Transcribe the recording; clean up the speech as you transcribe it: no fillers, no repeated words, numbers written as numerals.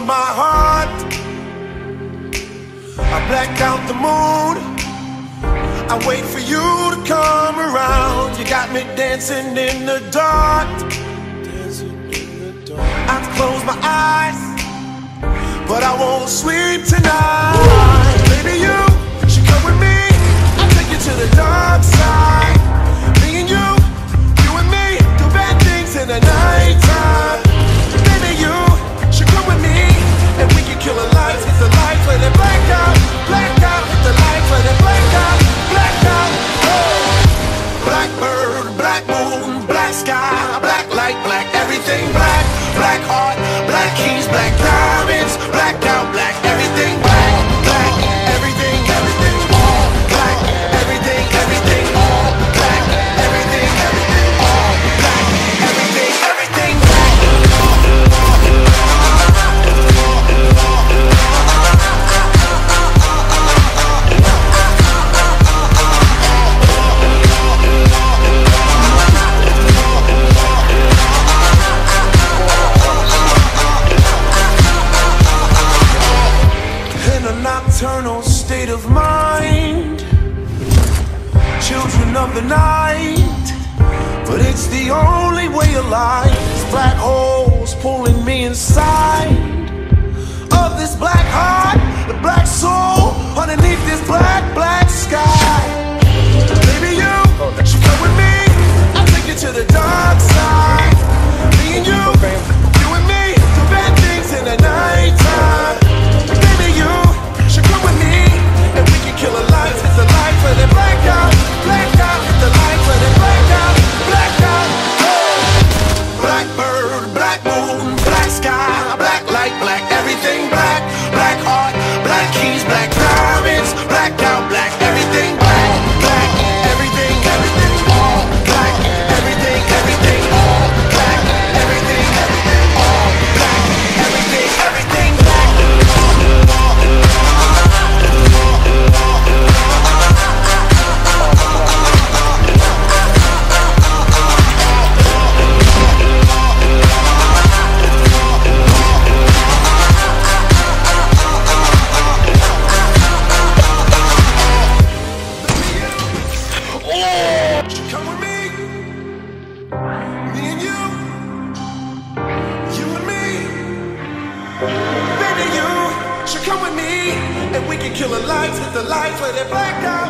my heart. I black out the moon. I wait for you to come around. You got me dancing in the dark. I close my eyes, but I won't sleep tonight. Baby, you should come with me. I'll take you to the dark side. Me and you and me, do bad things in the nighttime. Baby, you should come with me, and we can kill the lights, hit the lights, let it black out, hit the lights, let it black out, oh. Blackbird, black moon, black sky, black light, black everything black. Black heart, black keys, black diamonds, blacked out, black everything black, everything, all black, everything, all black, everything, all black, everything black. Nocturnal state of mind, children of the night, but it's the only way of life. These black holes pulling me inside of this black heart, the black soul underneath this black sky. Baby, you should come with me. I'll take you to the dark side. Me and you and me, do bad things in the nighttime. Baby, you should come with me, and we can kill the lights, hit the lights, let it black out, hit the lights, let it black out, oh. Blackbird, black moon, black sky, black light, black everything black. Black heart, black keys, black diamonds, blacked out, black everything black, everything, all black, everything, all black, everything, all black, everything black. Come with me, me and you and me. Baby, you should come with me, and we can kill the lights, hit the lights, let it black out.